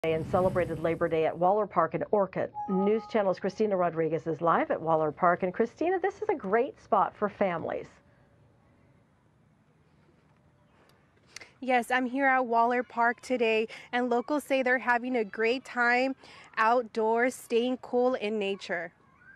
And celebrated Labor Day at Waller Park in Orchid. News Channel's Christina Rodriguez is live at Waller Park. And Christina, this is a great spot for families. Yes, I'm here at Waller Park today, and locals say they're having a great time outdoors, staying cool in nature.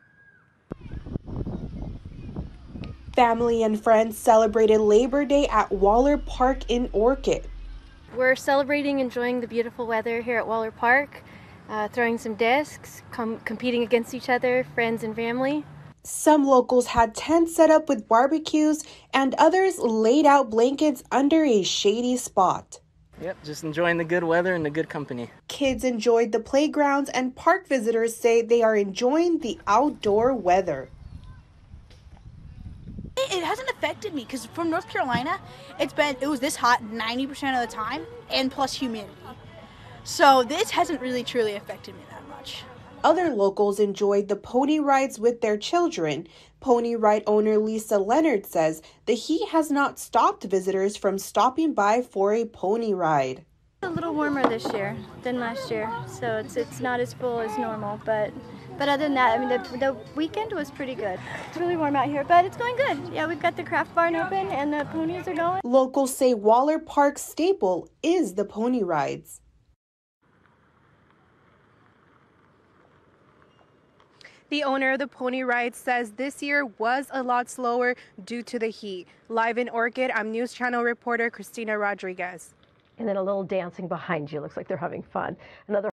Family and friends celebrated Labor Day at Waller Park in Orchid. We're celebrating enjoying the beautiful weather here at Waller Park, throwing some discs, competing against each other, friends and family. Some locals had tents set up with barbecues, and others laid out blankets under a shady spot. Yep, just enjoying the good weather and the good company. Kids enjoyed the playgrounds, and park visitors say they are enjoying the outdoor weather. It hasn't affected me because from North Carolina, it was this hot 90% of the time and plus humidity. So this hasn't really truly affected me that much. Other locals enjoyed the pony rides with their children. Pony ride owner Lisa Leonard says the heat has not stopped visitors from stopping by for a pony ride. A little warmer this year than last year, so it's not as full as normal, but other than that, I mean, the weekend was pretty good. It's really warm out here, but it's going good. Yeah, we've got the craft barn open and the ponies are going. Locals say Waller Park's staple is the pony rides. The owner of the pony ride says this year was a lot slower due to the heat. Live in Orchid, I'm News Channel reporter Christina Rodriguez. And then a little dancing behind you. Looks like they're having fun. Another